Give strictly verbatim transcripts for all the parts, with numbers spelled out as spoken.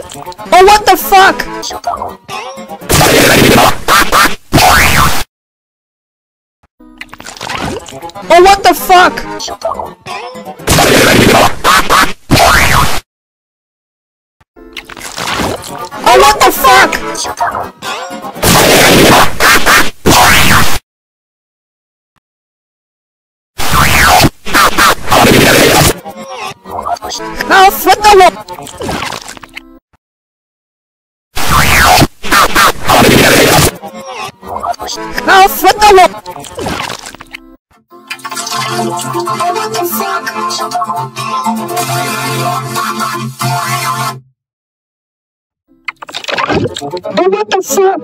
Oh, what the fuck? Oh, what the fuck? Oh, what the fuck? Now, what the what? Now, what the what? Oh, what the fuck?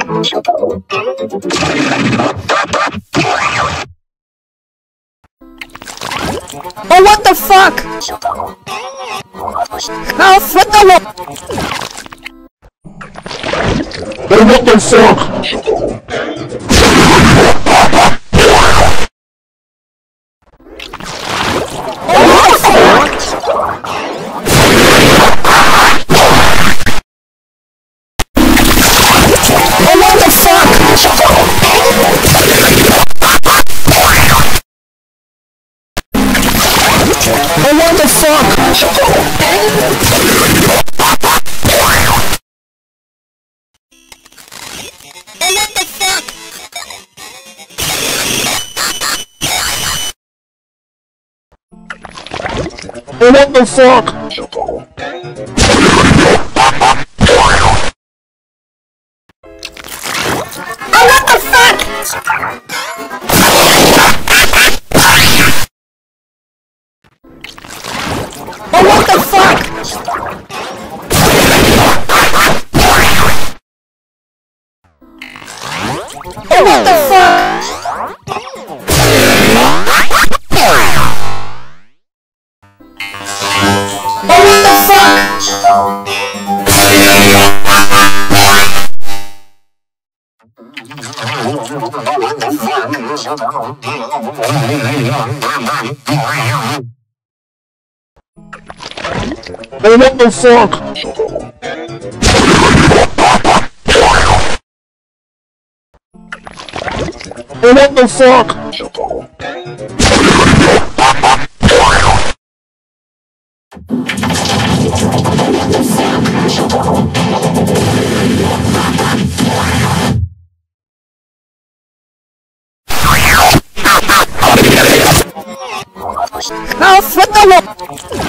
Oh, what the fuck? Now, what the what? Oh, what the fuck? Oh, what the fuck? Oh, what the fuck? Oh, what the fuck? Oh, what the fuck? Oh, what the fuck? Oh, what the fuck? Oh, what the fuck? Oh, what the fuck? Now, what the what?